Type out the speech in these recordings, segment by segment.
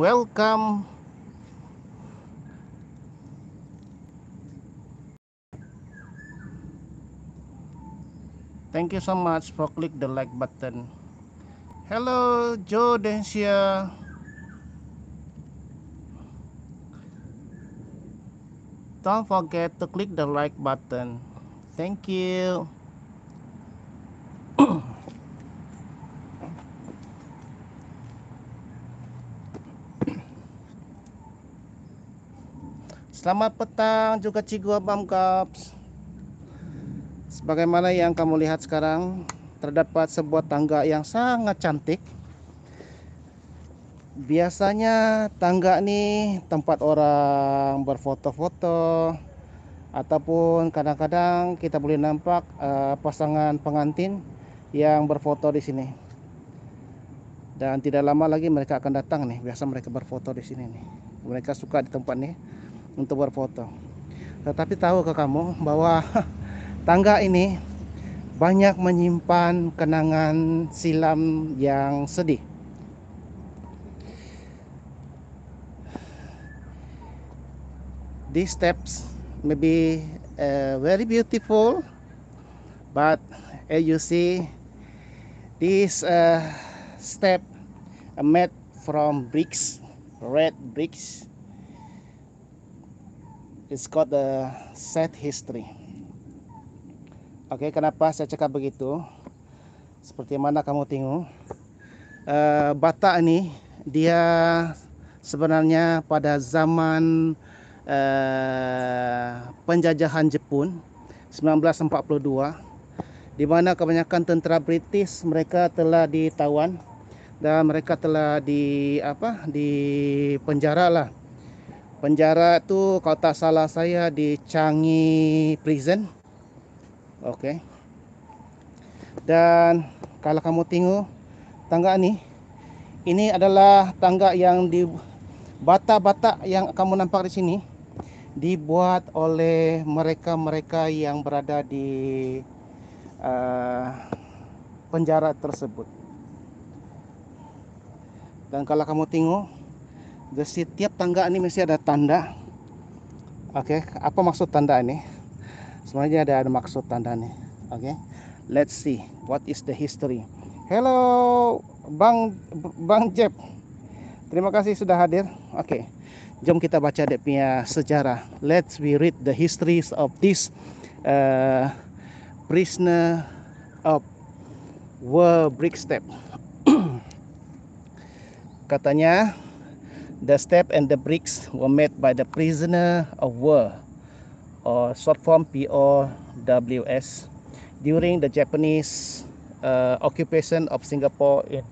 welcome. Thank you so much for click the like button. Hello, Joe Densia. Don't forget to click the like button. Thank you. Selamat petang juga Cikgu Abam Kaps. Sebagaimana yang kamu lihat sekarang, terdapat sebuah tangga yang sangat cantik. Biasanya tangga ini tempat orang berfoto-foto, ataupun kadang-kadang kita boleh nampak pasangan pengantin yang berfoto di sini. Dan tidak lama lagi mereka akan datang nih. Biasa mereka berfoto di sini nih. Mereka suka di tempat ini untuk berfoto. Tetapi tahukah kamu bahwa tangga ini banyak menyimpan kenangan silam yang sedih. These steps may be very beautiful, but as you see, this step made from bricks, red bricks. It's got a sad history. Oke, kenapa saya cakap begitu? Seperti mana kamu tengok, Batak ini dia sebenarnya pada zaman penjajahan Jepun 1942, di mana kebanyakan tentera British mereka telah ditawan dan mereka telah dipenjara lah. Penjara itu kalau tak salah saya di Changi Prison. Oke. Dan kalau kamu tengok tangga ini adalah tangga yang di bata-bata yang kamu nampak di sini dibuat oleh mereka-mereka yang berada di penjara tersebut. Dan kalau kamu tengok, di setiap tangga ini mesti ada tanda. Oke, apa maksud tanda ini? Sebenarnya ada maksud tanda nih. Oke, let's see what is the history. Hello, Bang Jeb. Terima kasih sudah hadir. Oke, jom kita baca dia punya sejarah. Let's read the histories of this prisoner of war brick step. Katanya, the step and the bricks were made by the prisoner of war, or short form POWS, during the Japanese occupation of Singapore in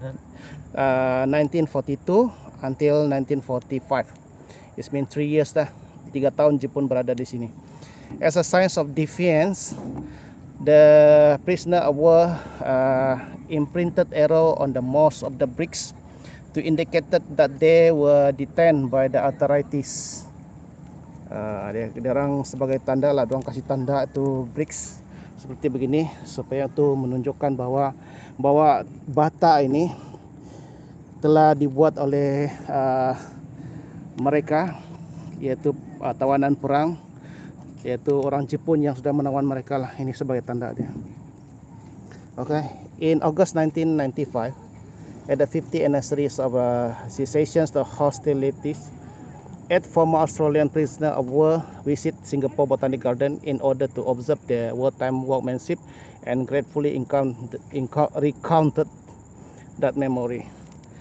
1942 until 1945. It's been 3 years dah. 3 tahun Jepun berada di sini. As a sign of defiance, the prisoner of war imprinted arrow on the most of the bricks to indicate that they were detained by the authorities. Dia orang sebagai tanda lah, dia kasih tanda itu bricks seperti begini supaya tu menunjukkan bahwa bata ini telah dibuat oleh mereka, yaitu tawanan perang, yaitu orang Jepun yang sudah menawan mereka lah. Ini sebagai tanda dia. Okay, in August 1995, at the 50th anniversary of cessation of hostilities, 8 former Australian prisoners of war visit Singapore Botanic Garden in order to observe the wartime workmanship and gratefully recounted that memory.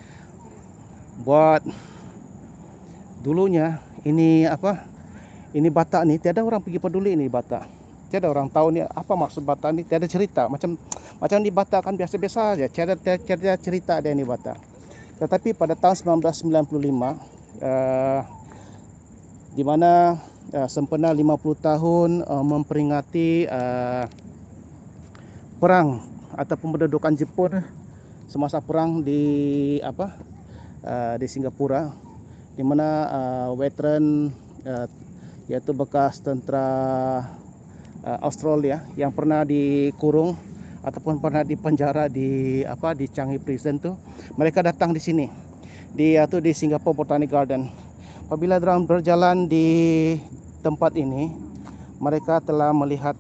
Buat dulunya ini Batak ni tiada orang pergi peduli ini Batak. Tiada orang tahu ni apa maksud Batak ni, tiada cerita. Macam di Batak kan biasa-biasa saja, tiada cerita dia ni Batak. Tetapi pada tahun 1995, di mana sempena 50 tahun memperingati perang ataupun pendudukan Jepun semasa perang di Singapura, di mana veteran yaitu bekas tentera Australia yang pernah dikurung ataupun pernah dipenjara di Changi Prison tu, mereka datang di sini. di Singapore Botanic Garden. Apabila dorang berjalan di tempat ini, mereka telah melihat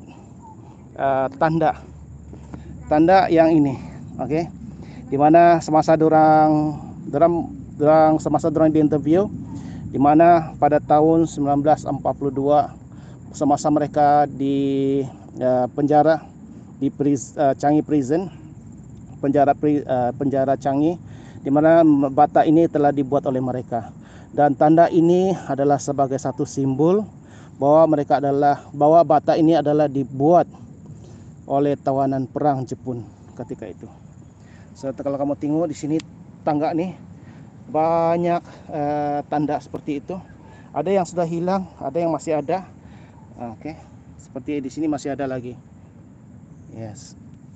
tanda yang ini, okey, di mana semasa dorang diinterview, di mana pada tahun 1942 semasa mereka di penjara di Changi Prison, penjara Changi, di mana bata ini telah dibuat oleh mereka, dan tanda ini adalah sebagai satu simbol bahwa bata ini adalah dibuat oleh tawanan perang Jepun ketika itu. So, kalau kamu tengok di sini tangga nih banyak tanda seperti itu. Ada yang sudah hilang, ada yang masih ada. Okey, seperti di sini masih ada lagi. Yes.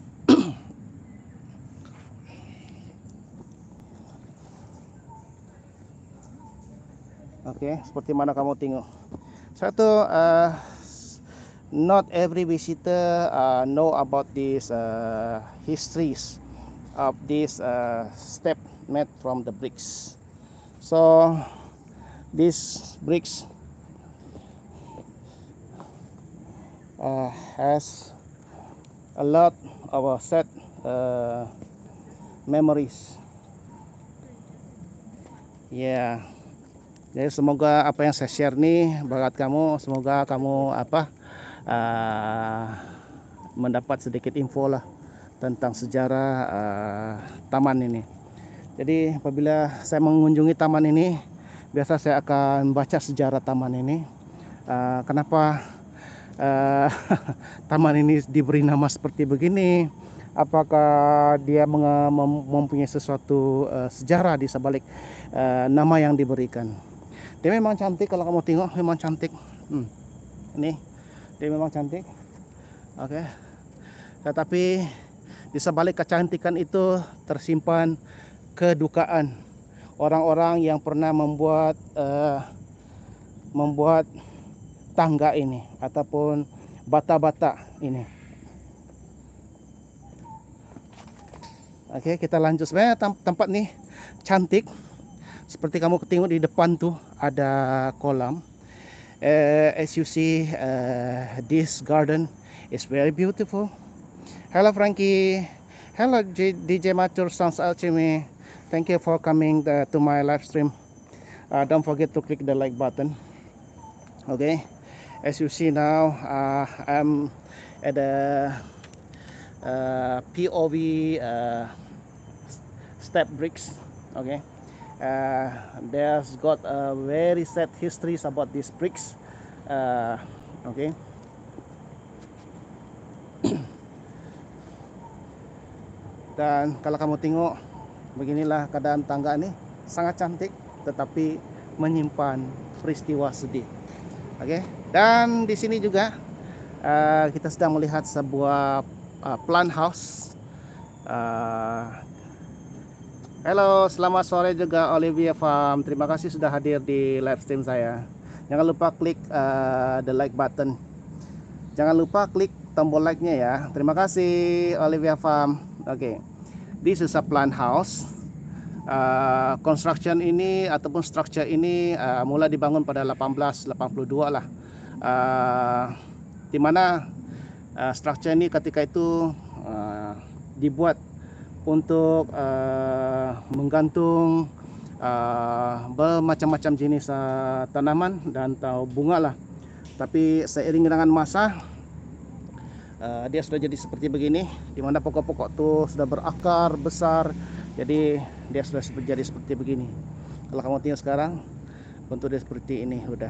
Okey, seperti mana kamu tengok. Satu, not every visitor know about these histories of this step made from the bricks. So these bricks has a lot of sad memories. Yeah. Jadi semoga apa yang saya share nih buat kamu, semoga kamu mendapat sedikit info lah tentang sejarah taman ini. Jadi apabila saya mengunjungi taman ini, biasa saya akan baca sejarah taman ini. Kenapa taman ini diberi nama seperti begini? Apakah dia mempunyai sesuatu sejarah di sebalik nama yang diberikan? Dia memang cantik, kalau kamu tengok memang cantik. Ini dia memang cantik. Oke. Tetapi di sebalik kecantikan itu tersimpan kedukaan orang-orang yang pernah membuat tangga ini ataupun bata-bata ini. Oke, kita lanjut. Sebenarnya tempat nih cantik. Seperti kamu tengok di depan tuh ada kolam. As you see, this garden is very beautiful. Hello Frankie. Hello DJ Matur Sounds Alchemy. Thank you for coming to my live stream. Don't forget to click the like button. Okay. As you see now, I'm at the POV step bricks. Okay. There's got a very sad histories about these bricks. Okay. Dan kalau kamu tengok, beginilah keadaan tangga ini, sangat cantik tetapi menyimpan peristiwa sedih. Oke. Dan di sini juga kita sedang melihat sebuah plant house. Halo, selamat sore juga Olivia Farm. Terima kasih sudah hadir di live stream saya. Jangan lupa klik the like button. Jangan lupa klik tombol like-nya ya. Terima kasih Olivia Farm. Oke. This is a plant house. Construction ini ataupun structure ini mula dibangun pada 1882 lah. Di mana structure ini ketika itu dibuat untuk menggantung bermacam-macam jenis tanaman dan bunga lah. Tapi seiring dengan masa dia sudah jadi seperti begini, di mana pokok-pokok tuh sudah berakar besar, jadi dia sudah jadi seperti begini. Kalau kamu tengok sekarang bentuk dia seperti ini udah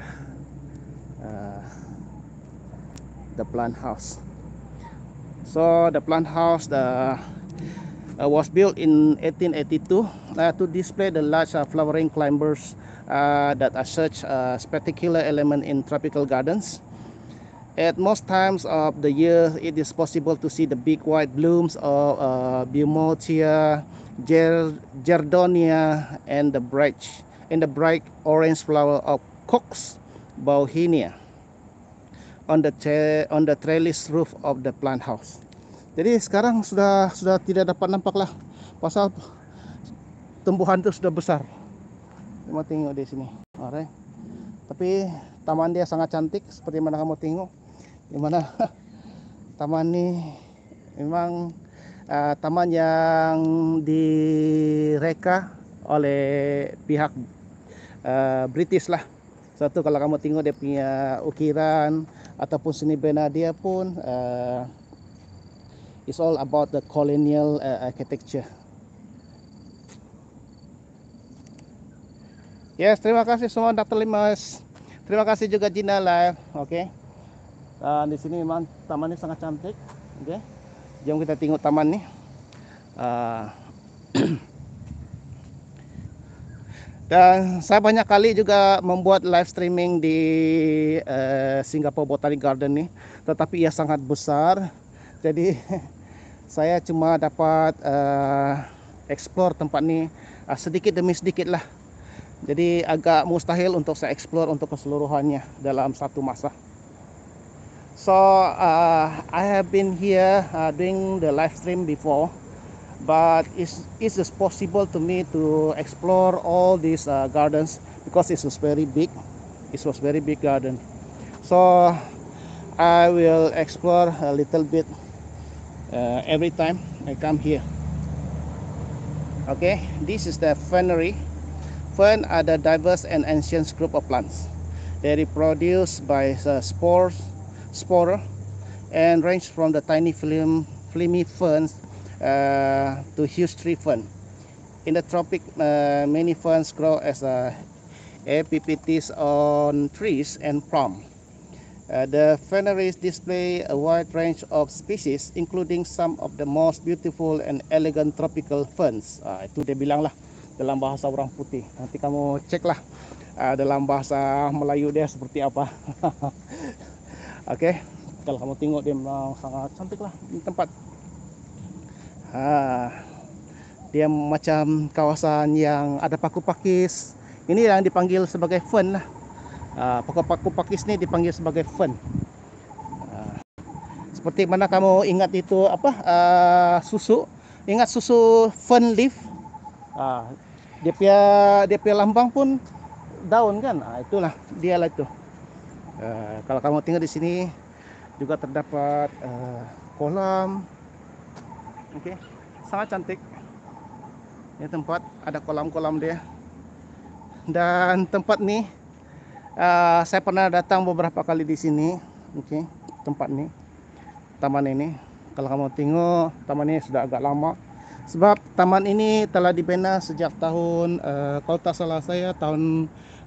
the plant house. So the plant house was built in 1882 to display the large flowering climbers that are such a spectacular element in tropical gardens. At most times of the year, it is possible to see the big white blooms of Beaumontia, Jardonia, and the bright orange flower of Cox Bauhinia on the trellis roof of the plant house. Jadi sekarang sudah tidak dapat nampak lah, pasal tumbuhan itu sudah besar. Kamu tengok di sini. Alright. Tapi taman dia sangat cantik seperti mana kamu tengok. Di mana taman ni memang taman yang direka oleh pihak British lah. Satu kalau kamu tengok dia punya ukiran ataupun seni bina dia pun it's all about the colonial architecture. Yes, terima kasih semua Dr. Limas. Terima kasih juga Gina Live. Oke. Di sini memang taman ini sangat cantik. Oke. Jom kita tengok taman nih. Dan saya banyak kali juga membuat live streaming di Singapore Botanic Garden nih, tetapi ia sangat besar. Jadi saya cuma dapat explore tempat ini sedikit demi sedikit lah. Jadi agak mustahil untuk saya explore untuk keseluruhannya dalam satu masa. So I have been here doing the live stream before, but it is possible to me to explore all these gardens because it was very big. It was very big garden. So I will explore a little bit every time I come here. Okay, this is the fernery. Fern are the diverse and ancient group of plants. They reproduce by spore, and range from the tiny flimmy ferns to huge tree fern. In the tropic, many ferns grow as epiphytes on trees and palm. The ferneries display a wide range of species, including some of the most beautiful and elegant tropical ferns. Itu dia bilang lah dalam bahasa orang putih. Nanti kamu cek lah dalam bahasa Melayu dia seperti apa. Oke, kalau kamu tengok dia memang sangat cantik lah tempat. Dia macam kawasan yang ada paku pakis. Ini yang dipanggil sebagai fern lah. Paku pakis ni dipanggil sebagai fern. Seperti mana kamu ingat itu apa susu? Ingat susu fern leaf? Dia punya lambang pun daun kan? Itulah dia lah itu. Kalau kamu tinggal di sini juga terdapat kolam. Oke, sangat cantik. Ini tempat ada kolam-kolam dia. Dan tempat ni saya pernah datang beberapa kali di sini. Oke, tempat ni, taman ini. Kalau kamu tengok, taman ini sudah agak lama. Sebab taman ini telah dibina sejak tahun kalau tak salah saya tahun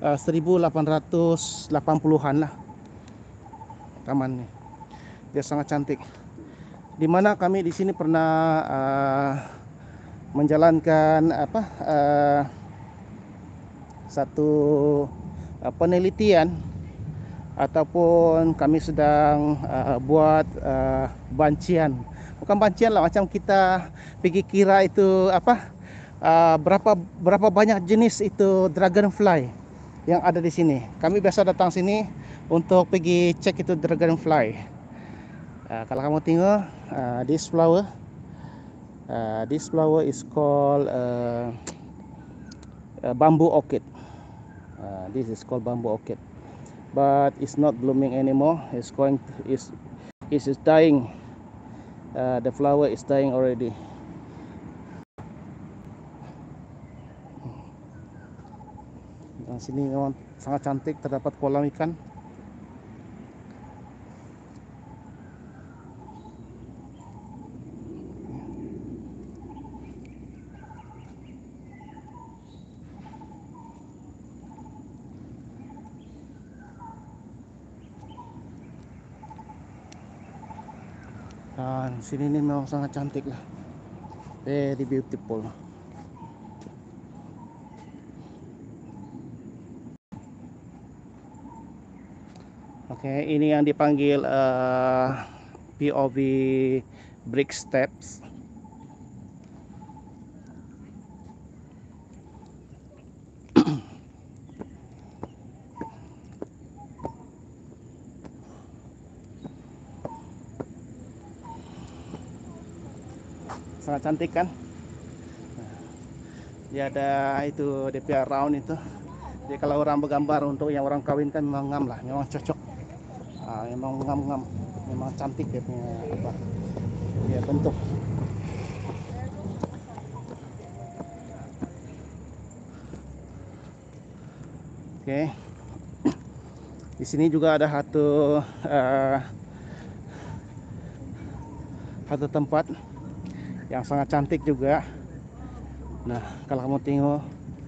1880-an lah. Taman ini dia sangat cantik. Dimana kami di sini pernah menjalankan satu penelitian ataupun kami sedang buat bancian. Bukan bancian lah, macam kita pergi kira itu berapa banyak jenis itu dragonfly yang ada di sini. Kami biasa datang sini untuk pergi cek itu dragonfly. Kalau kamu tengok this flower is called bamboo orchid. This is called bamboo orchid, but it's not blooming anymore. It's dying. The flower is dying already. Di sini memang sangat cantik, terdapat kolam ikan. Dan sini ini memang sangat cantik lah, very beautiful. Oke, ini yang dipanggil POV brick steps. Sangat cantik kan? Dia ada itu, dia punya round itu. Jadi kalau orang bergambar untuk yang orang kawin kan memang ngam lah, memang cocok. Memang ngam-ngam, memang cantik dia punya apa, dia bentuk. Oke. Di sini juga ada satu tempat yang sangat cantik juga. Nah, kalau kamu tengok,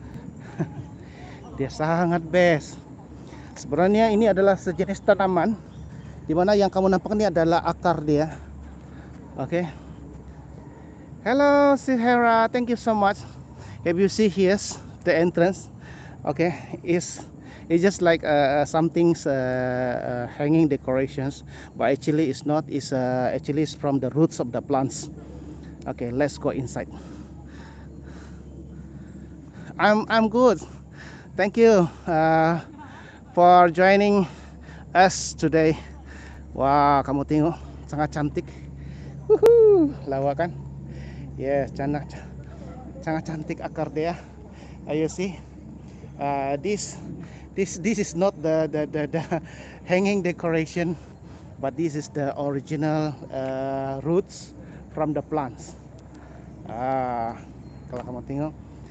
dia sangat best. Sebenarnya ini adalah sejenis tanaman, dimana yang kamu nampak ini adalah akar dia. Oke. Hello, Sihera. Thank you so much. Have you see here's the entrance? Okay, it's just like something's hanging decorations, but actually it's not. It's actually it's from the roots of the plants. Okay, let's go inside. I'm good. Thank you for joining us today. Wah, kamu tengok sangat cantik. Lawa kan? Yes, sangat cantik akar dia. You see, this is not the hanging decoration, but this is the original roots from the plants. Kalau kamu tengok,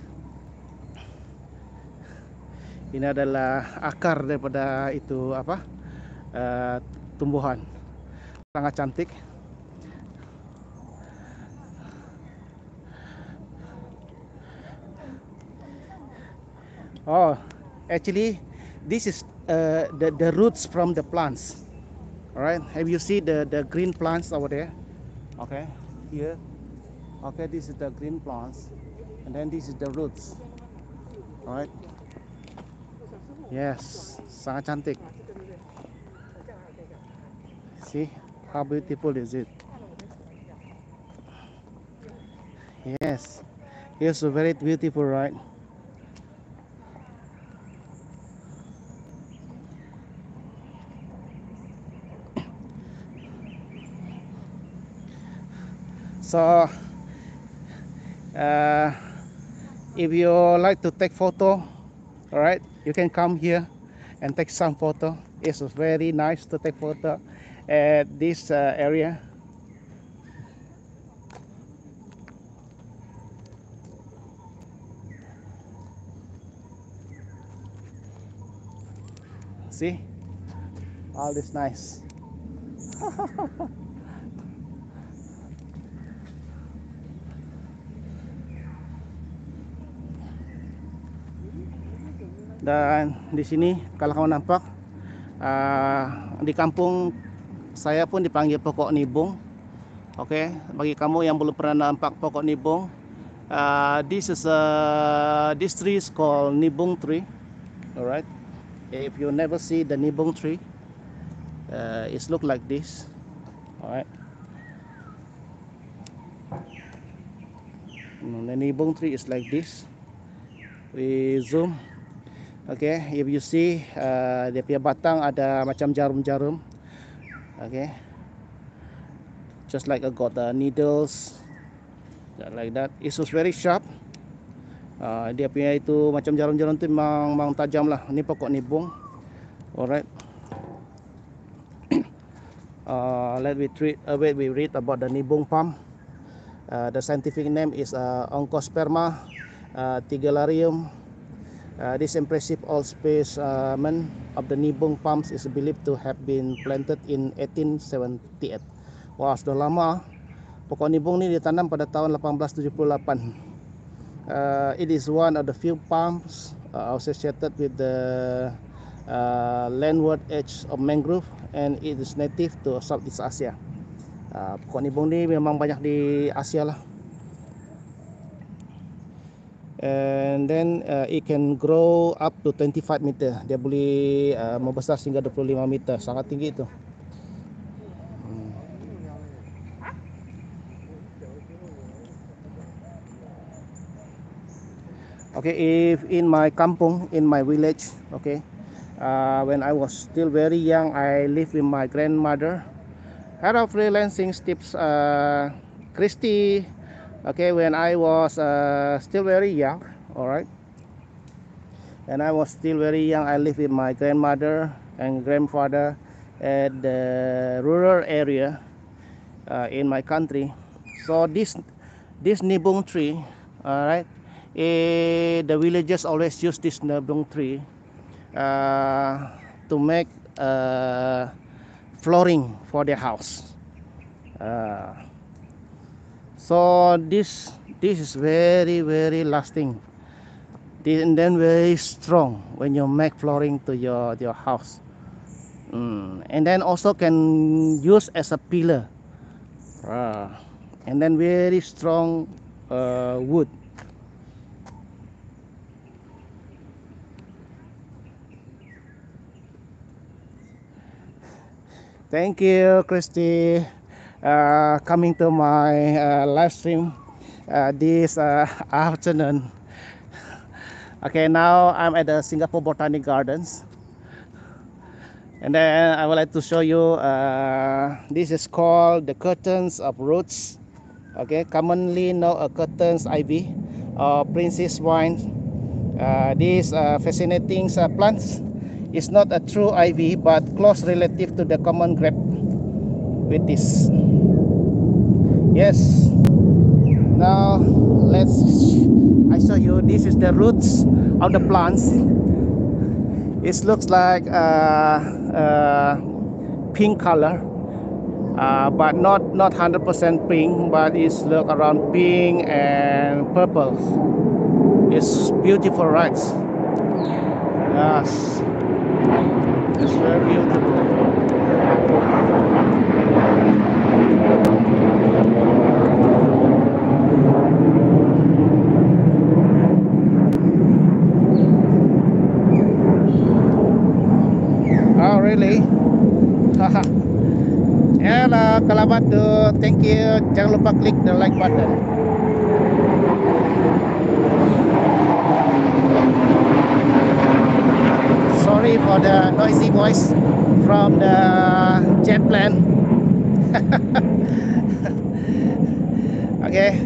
ini adalah akar daripada itu apa, tumbuhan. Sangat cantik. Oh, actually, this is the roots from the plants. All right. Have you seen the green plants over there? Okay, here. Okay, this is the green plants, and then this is the roots. All right. Yes, sangat cantik. See how beautiful is it? Yes, it's very beautiful, right? So, if you like to take photo, all right, you can come here and take some photo. It's very nice to take photo at this area. See, all this nice. Dan di sini kalau kamu nampak, di kampung saya pun dipanggil pokok nibung. Oke, bagi kamu yang belum pernah nampak pokok nibung, this tree is called nibung tree. Alright, if you never see the nibung tree, it's look like this. Alright, the nibung tree is like this. We zoom. Okay, if you see, dia punya batang ada macam jarum-jarum. Okay, just like I got the needles, like that. It was very sharp. Dia punya itu macam jarum-jarum itu memang tajam lah. Ini pokok nibung. Alright. Let we read about the nibung palm. The scientific name is Onchosperma tigularium. This impressive old specimen of the nibung palms is believed to have been planted in 1878. Wah, sudah lama. Pokok nibung ini ditanam pada tahun 1878. It is one of the few palms associated with the landward edge of mangrove, and it is native to Southeast Asia. Pokok nibung ini memang banyak di Asia lah. And then it can grow up to 25 meter. Dia boleh membesar hingga 25 meter. Sangat tinggi itu. Okay, if in my kampung, in my village, okay, when I was still very young, I lived with my grandmother. Head of freelancing tips, Christy. Okay, when I was still very young, all right. And I was still very young. I lived with my grandmother and grandfather at the rural area in my country. So this nibung tree, all right, the villagers always use this nibung tree to make flooring for their house. So this is very lasting, and then very strong when you make flooring to your house. And then also can use as a pillar, and then very strong wood. Thank you, Christy, coming to my live stream this afternoon. Okay, now I'm at the Singapore Botanic Gardens, and then I would like to show you this is called the curtains of roots. Okay, commonly known as curtains ivy or princess vine. These fascinating plants is not a true ivy but close relative to the common grape with this. Yes, now I show you, this is the roots of the plants. It looks like pink color, but not 100% pink, but it's look around pink and purple. It's beautiful, right? Yes, it's very beautiful. Oh, really? Hello, Kalabatu. Thank you. Jangan lupa klik the like button. Sorry for the noisy voice from the jet plane. Okay.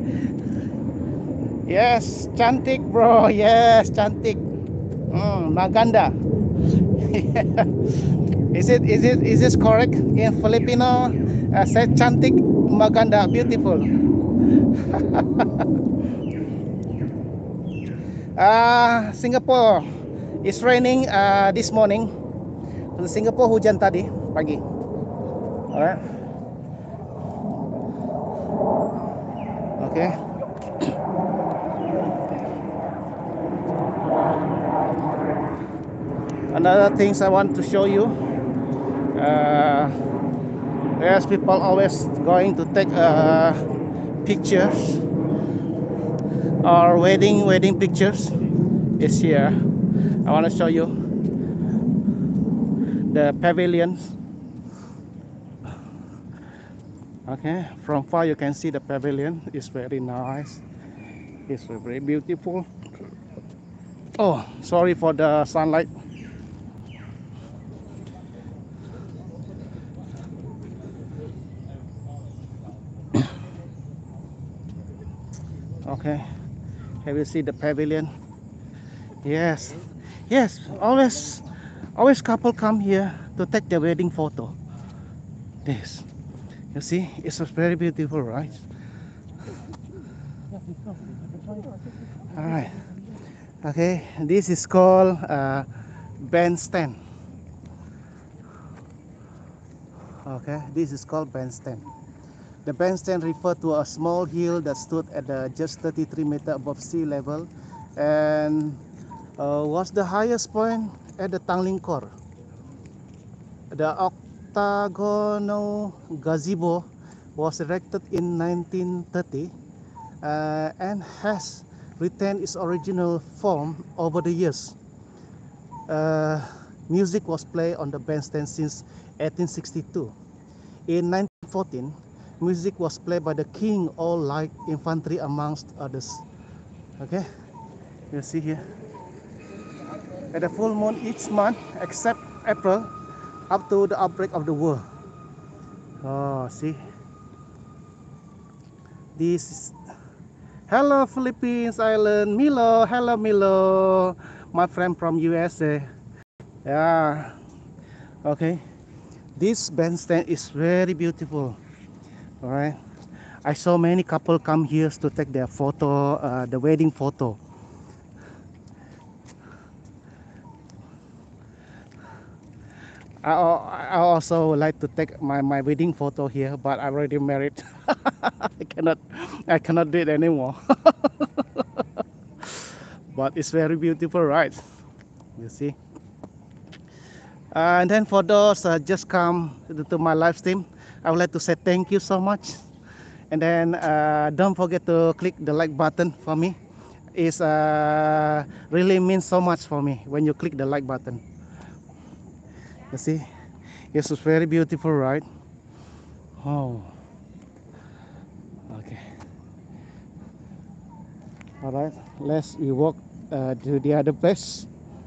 Yes, cantik bro. Yes, cantik. Maganda. Is this correct in Filipino? Say cantik, maganda, beautiful. Singapore, it's raining this morning. Di Singapore hujan tadi pagi. Alright. Okay. Another things I want to show you. There's people always going to take pictures or wedding pictures. Is here. I want to show you the pavilions. Okay, from far you can see the pavilion. It's very nice. It's very beautiful. Oh, sorry for the sunlight. Okay, have you seen the pavilion? Yes, yes. Always couple come here to take their wedding photo. This, you see, it's very beautiful, right? All right. Okay, this is called bandstand. Okay, this is called bandstand. The bandstand referred to a small hill that stood at just 33 meters above sea level and was the highest point at the Tanglin Core. The octagonal gazebo was erected in 1930 and has retained its original form over the years. Music was played on the bandstand since 1862. In 1914, music was played by the King All Light Infantry amongst others. Okay, you see here. At the full moon each month except April, up to the outbreak of the war. Oh, see. This is... Hello Philippines Island, Milo. Hello Milo. my friend from USA. Yeah. Okay. This bandstand is very beautiful. All right. I saw many couple come here to take their photo, the wedding photo. I also like to take my wedding photo here, but I already married. I cannot do it anymore. But it's very beautiful, right? You see. And then for those just come to my live stream, I would like to say thank you so much. And then don't forget to click the like button for me. It's really means so much for me when you click the like button. You see, this is very beautiful, right? Oh, okay. All right, let's we walk to the other place.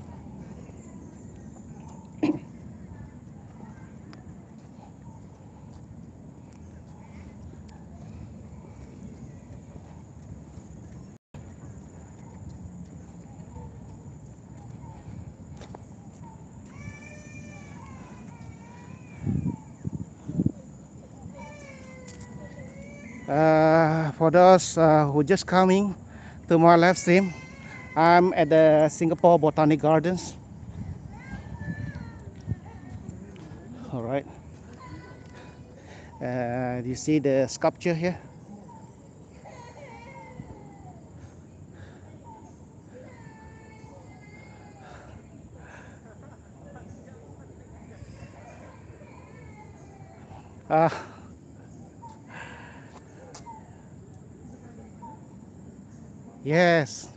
For those who just coming to my live stream, I'm at the Singapore Botanic Gardens. All right. Do you see the sculpture here? Uh, yes,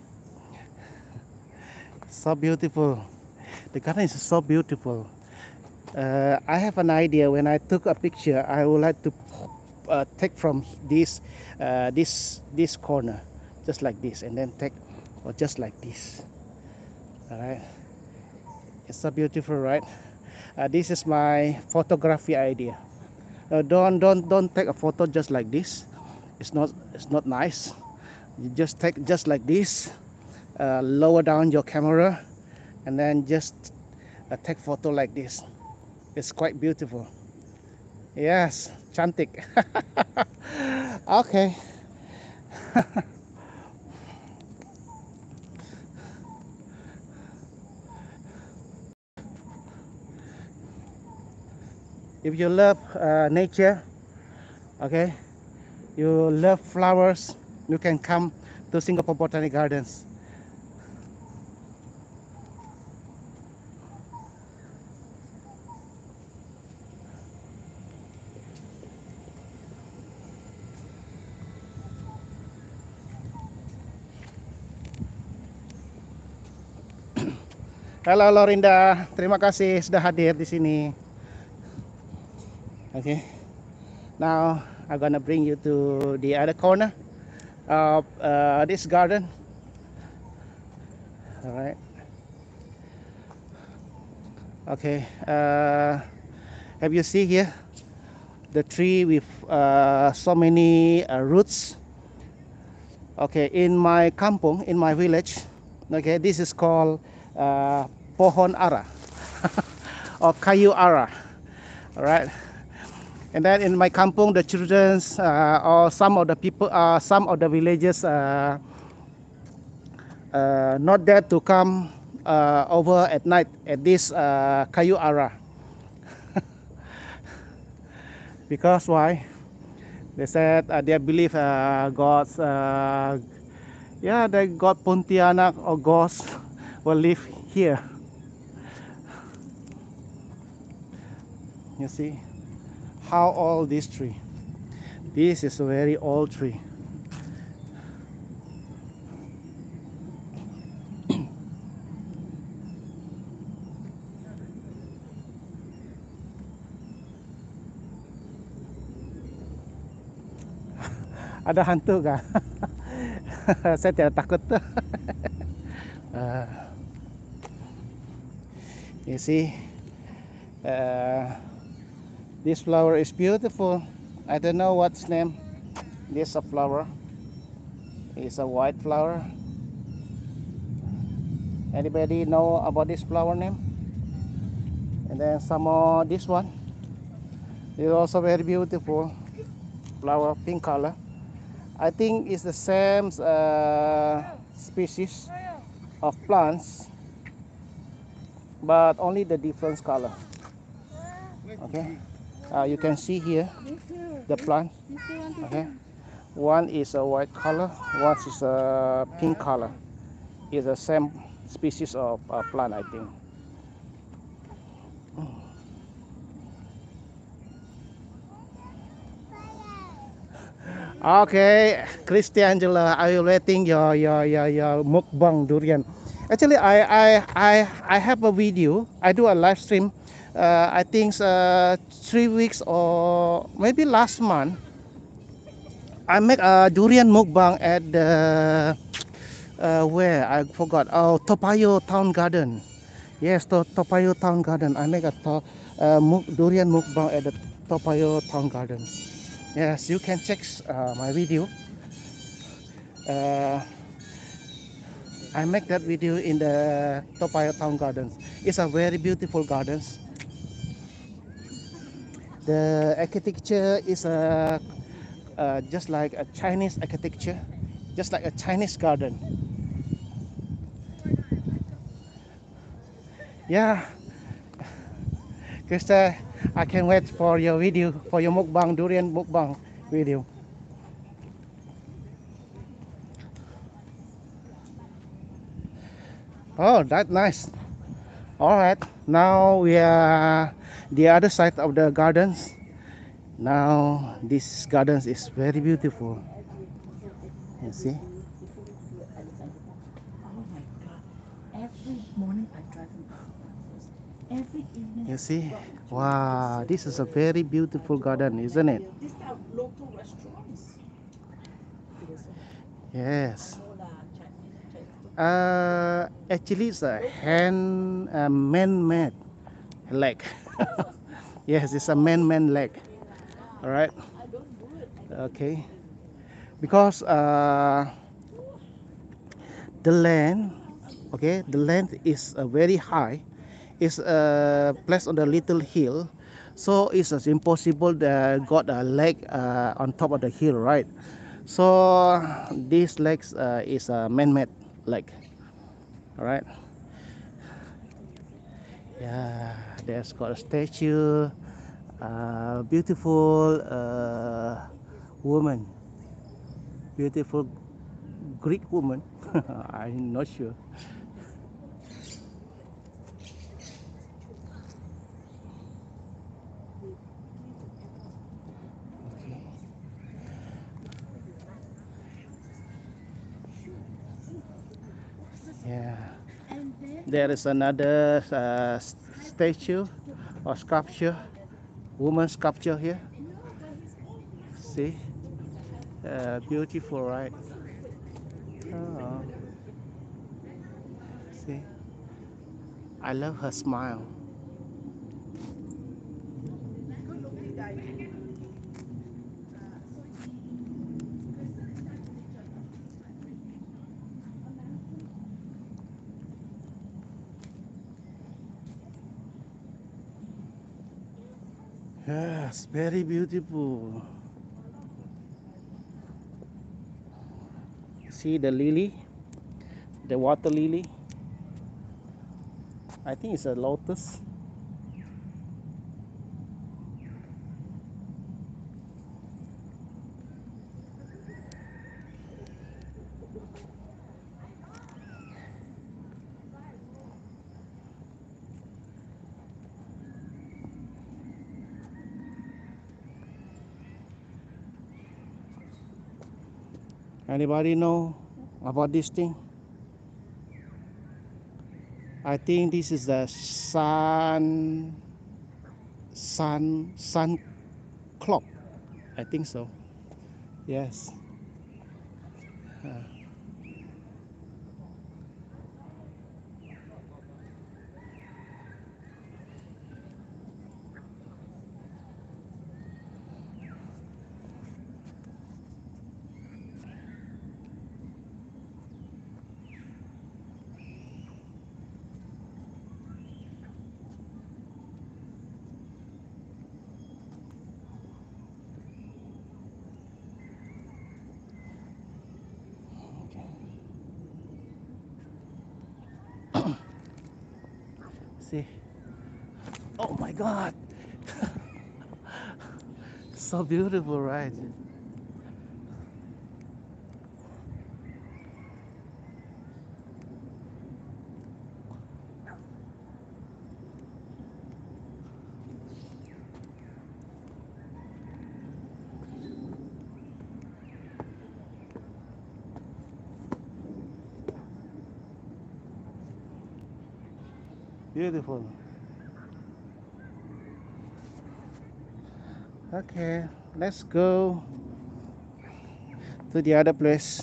so beautiful. The garden is so beautiful. I have an idea. When I took a picture, I would like to take from this corner, just like this, and then take, or just like this. All right, it's so beautiful, right? This is my photography idea. Don't take a photo just like this. It's not nice. You just take just like this. Lower down your camera, and then just take photo like this. It's quite beautiful. Yes, cantik. Okay. If you love nature, okay, you love flowers, you can come to Singapore Botanic Gardens. Halo Lorinda, terima kasih sudah hadir di sini. Okay, now I'm gonna bring you to the other corner of this garden. All right. Okay. Have you seen here the tree with so many roots? Okay, in my kampung, in my village, okay, this is called pohon ara or kayu ara. All right. And then in my kampung, the children or some of the people, some of the villagers not there to come over at night at this kayu ara. Because why? They said they believe God's, yeah, the God Pontianak or ghosts will live here. You see how old this tree? This is a very old tree. Ada hantu kah? Saya tidak takut tuh. You see, this flower is beautiful. I don't know what's name. This a flower. It's a white flower. Anybody know about this flower name? And then some more, this one is also very beautiful flower, pink color. I think it's the same species of plants, but only the different color. Okay, you can see here the plant. Okay, one is a white color, one is a pink color. It's the same species of plant, I think. Okay, Christiangela, are you rating your mukbang durian? Actually, I have a video. I do a live stream. I think 3 weeks or maybe last month. I make a durian mukbang at the where I forgot. Oh, Topayo Town Garden. Yes, Topayo Town Garden. I make a durian mukbang at the Topayo Town Garden. Yes, you can check my video. Uh, I make that video in the Topayo Town Gardens. It's a very beautiful gardens. The architecture is just like a Chinese architecture, just like a Chinese garden. Yeah, Krista, I can wait for your video, for your mukbang, durian mukbang video. Oh, that's nice. All right, now we are the other side of the gardens. Now this gardens is very beautiful. You see? Oh my God. Every morning I drive him out for breakfast. Every evening You I see? drop him to Wow, this is a very beautiful garden, isn't it? These are local restaurants. Yes. No lah, Chinese food. Actually, it's a man-made lake. Yes, it's a man-made lake. All right. I don't do it. Okay. Because the land, okay, the land is very high. It's placed on a little hill, so it's impossible to got a lake on top of the hill, right? So this lake is a man-made lake. All right. Yeah, there's got a statue, beautiful woman, beautiful Greek woman. I'm not sure. Okay. Yeah, there is another statue or sculpture, woman sculpture here. See, beautiful, right? Oh, see, I love her smile. Yes, very beautiful. See the lily, the water lily. I think it's a lotus. Anybody know about this thing? I think this is the sun clock. I think so. Yes. Uh, See. Oh my God. So beautiful, right? Beautiful. Okay, let's go to the other place.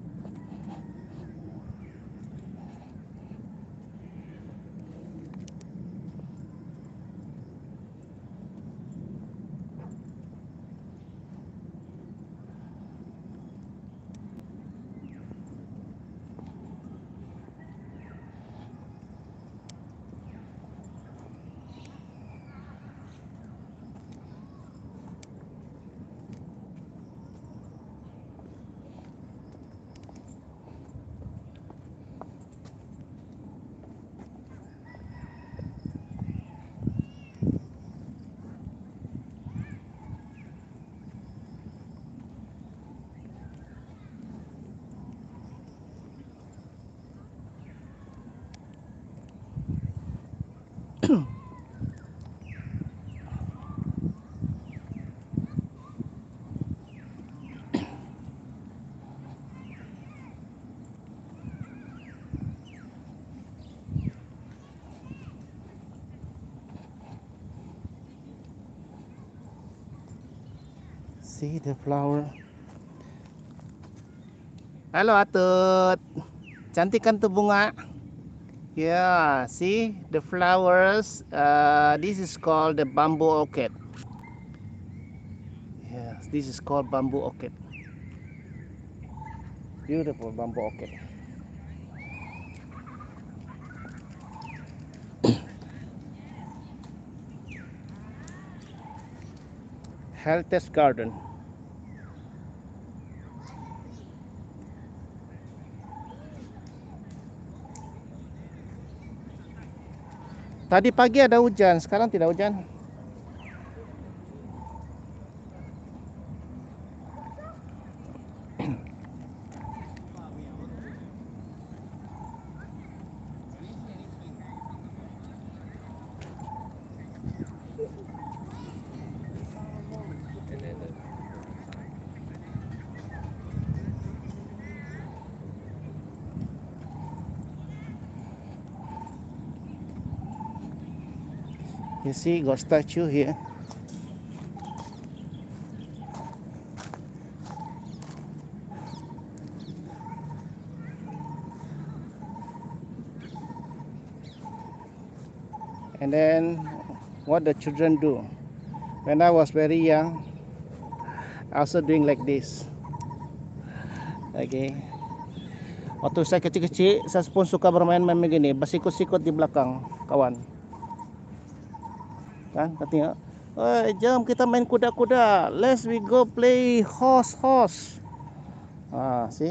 See the flower. Halo Atut. Cantik kan tuh bunga? Yeah, see the flowers. This is called the bamboo orchid. Yes, this is called bamboo orchid. Beautiful bamboo orchid. Heritage Garden. Tadi pagi ada hujan, sekarang tidak hujan. You see, got statue here. And then what the children do. When I was very young, I also doing like this. Okay. Waktu saya kecil-kecil, saya pun suka bermain-main begini, bersikut-sikut di belakang kawan. Kan, katanya, jom kita main kuda-kuda. Let's we go play horse. See?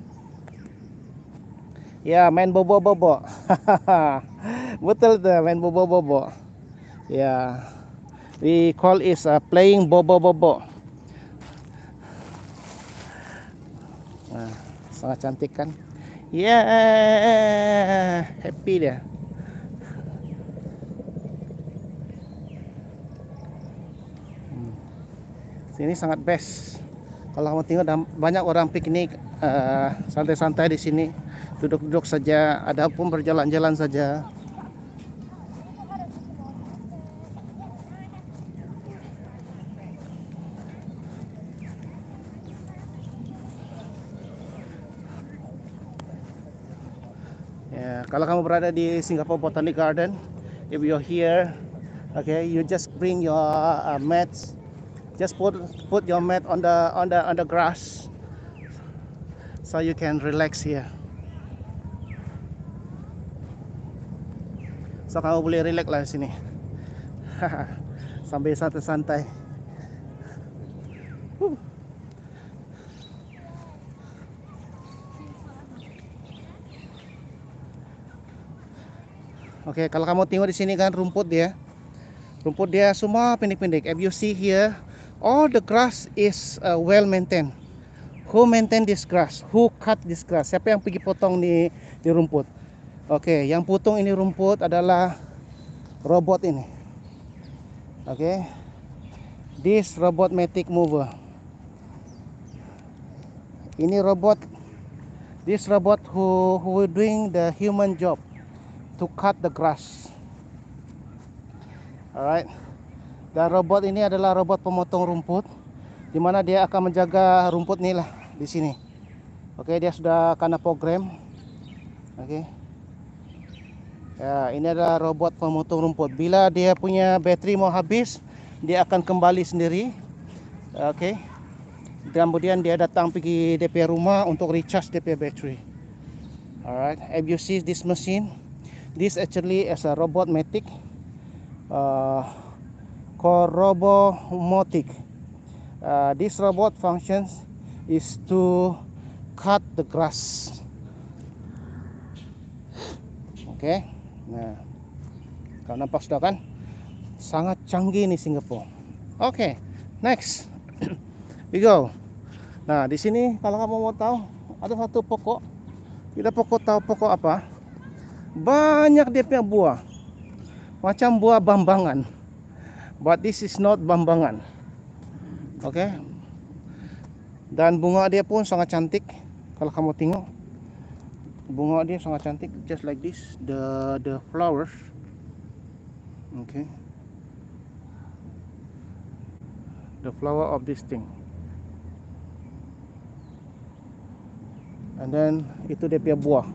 Ya, main bobo-bobo. Betul tuh, main bobo-bobo. Ya, we call it playing bobo-bobo. Nah, sangat cantik kan? Ya, happy dia. Sini sangat best. Kalau kamu tengok banyak orang piknik, santai-santai di sini, duduk-duduk saja, ada pun berjalan-jalan saja. Ya, kalau kamu berada di Singapore Botanic Garden, if you're here, okay, you just bring your mats. Just put your mat on the grass, so you can relax here. So kamu boleh relax lah di sini. Sambil santai-santai. Oke, kalau kamu tengok di sini kan rumput dia semua pendek-pendek. If you see here, all the grass is well maintained. Who maintain this grass? Who cut this grass? Siapa yang pergi potong di rumput? Oke, yang potong ini rumput adalah robot ini. Oke, this robotmatic mover. Ini robot. This robot who doing the human job to cut the grass. Alright. Dan robot ini adalah robot pemotong rumput, di mana dia akan menjaga rumput nih lah di sini. Oke, dia sudah kena program. Oke. Ya, ini adalah robot pemotong rumput. Bila dia punya bateri mau habis, dia akan kembali sendiri. Oke. Kemudian dia datang pergi DP rumah untuk recharge DP battery. Alright, if you see this machine, this actually is a robotmatic called Robomotic. This robot functions is to cut the grass. Oke. Nah, kau nampak sudah kan? Sangat canggih nih Singapura. Oke, next. We go. Nah, di sini kalau kamu mau tahu, ada satu pokok. Kita tahu pokok apa? Banyak dia punya buah. Macam buah bambangan. But this is not bambangan. Oke. Dan bunga dia pun sangat cantik. Kalau kamu tengok, bunga dia sangat cantik, just like this, the flowers. Okay. The flower of this thing. And then itu dia punya buah.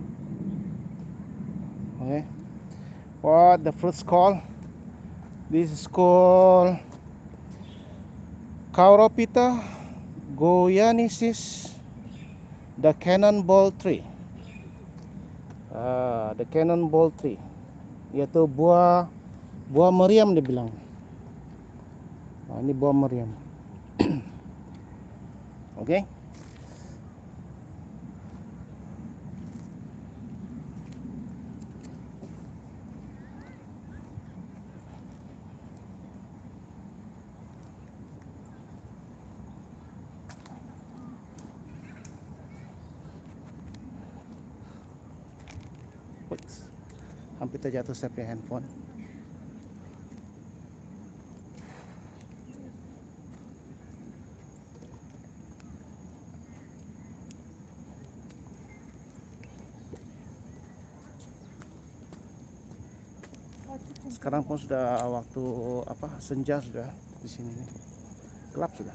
Okay. What the fruits called? This is called Kauropita goyanisis, the cannonball tree. The cannonball tree, yaitu buah meriam dia bilang. Nah, ini buah meriam. Oke. Hampir terjatuh saya punya handphone. Sekarang pun sudah waktu senja sudah di sini. Gelap sudah.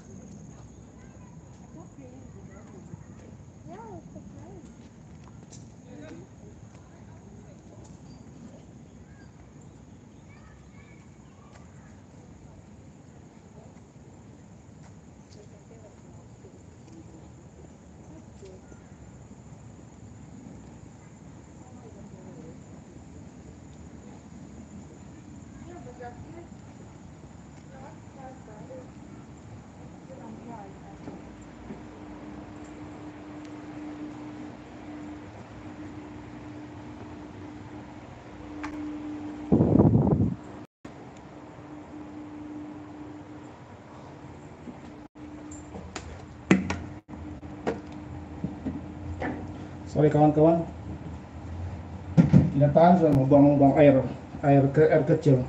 Sorry kawan-kawan, tidak tahan sudah mau buang air kecil.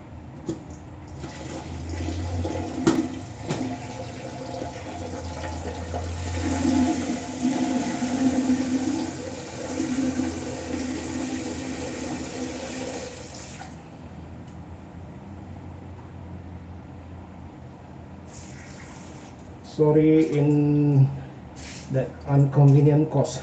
Sorry in that inconvenient cost.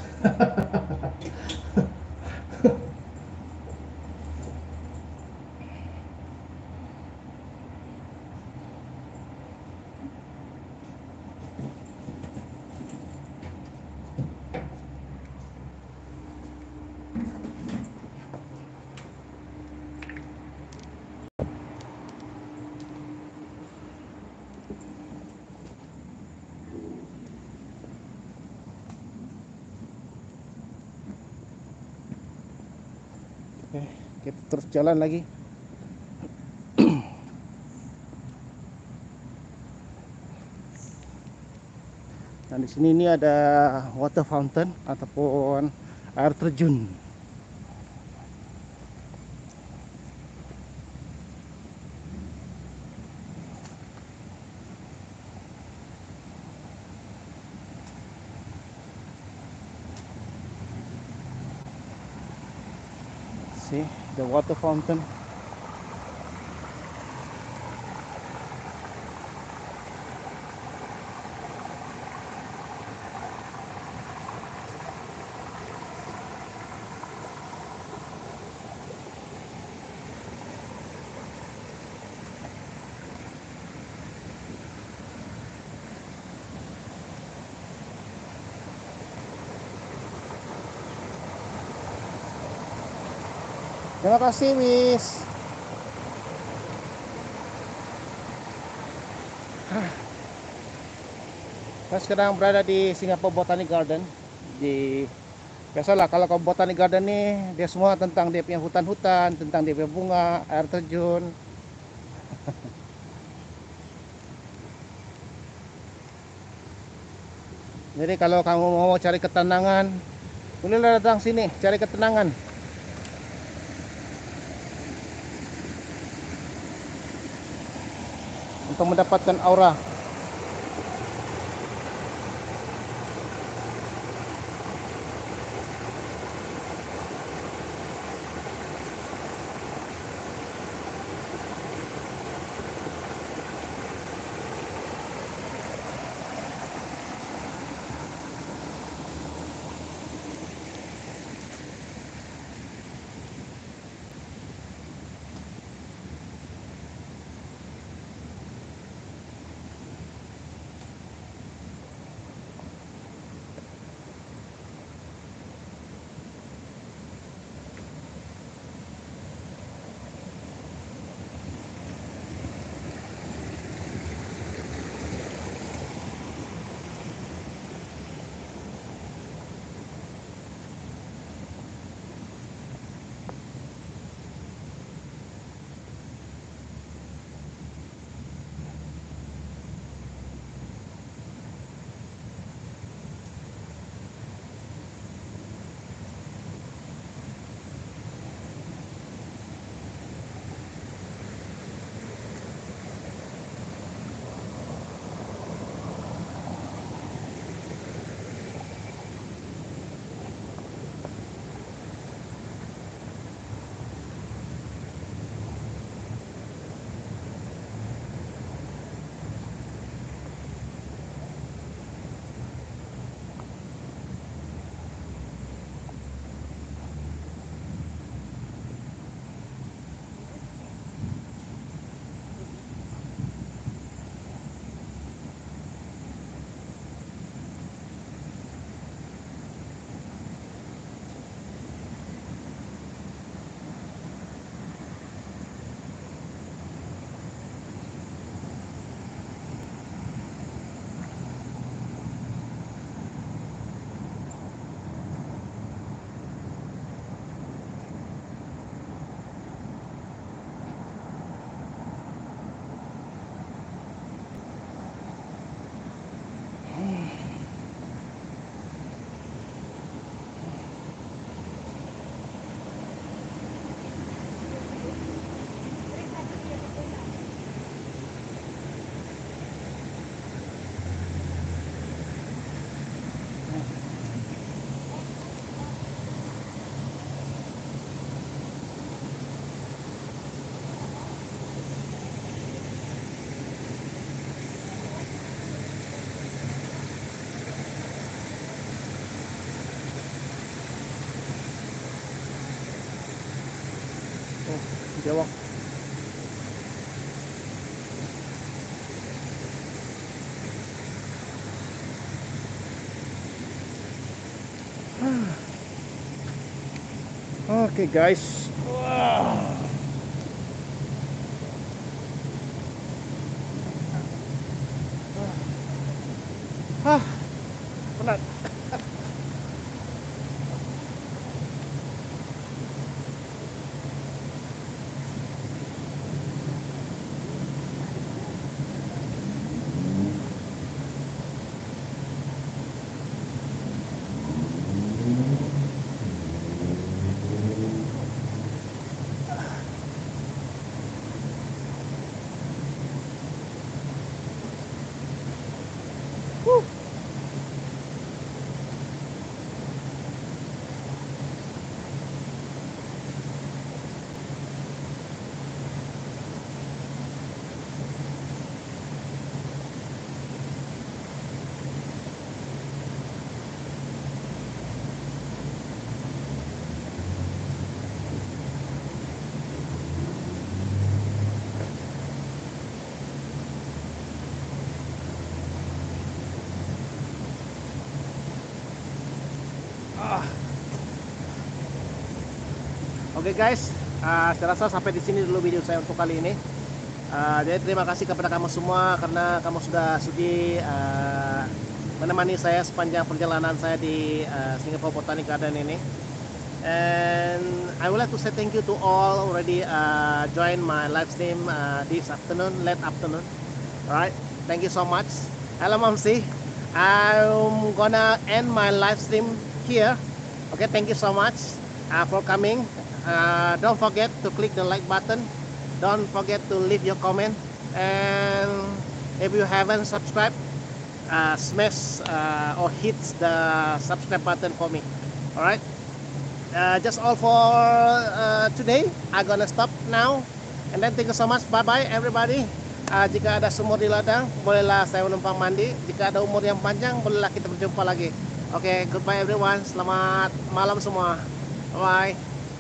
Kita terus jalan lagi. Nah, di sini ini ada water fountain ataupun air terjun. See the water fountain. Terima kasih, Miss. Saya sekarang berada di Singapore Botanic Garden. Biasalah kalau ke Botanic Garden nih, dia semua tentang dia punya hutan-hutan, tentang dia punya bunga, air terjun. Jadi kalau kamu mau cari ketenangan, bolehlah datang sini, cari ketenangan. Untuk mendapatkan aura. Jawab. Oke guys. Wah. Penat. Oke guys, saya rasa sampai di sini dulu video saya untuk kali ini. Jadi terima kasih kepada kamu semua karena kamu sudah sudi menemani saya sepanjang perjalanan saya di Singapore Botanic Garden ini. And I would like to say thank you to all already join my live stream this afternoon, late afternoon. Alright, thank you so much. Hello Momsi, I'm gonna end my live stream here. Okay, thank you so much for coming. Don't forget to click the like button. Don't forget to leave your comment. And if you haven't subscribed, smash or hit the subscribe button for me. Alright, just all for today. I'm gonna stop now. And then thank you so much. Bye bye everybody. Jika ada sumur di ladang, bolehlah saya menumpang mandi. Jika ada umur yang panjang, bolehlah kita berjumpa lagi. Oke, goodbye everyone. Selamat malam semua. Bye.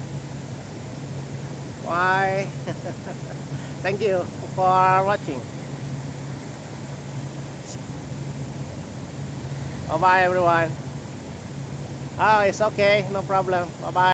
Bye. Thank you for watching. Bye bye everyone. Oh, it's okay, no problem. Bye bye.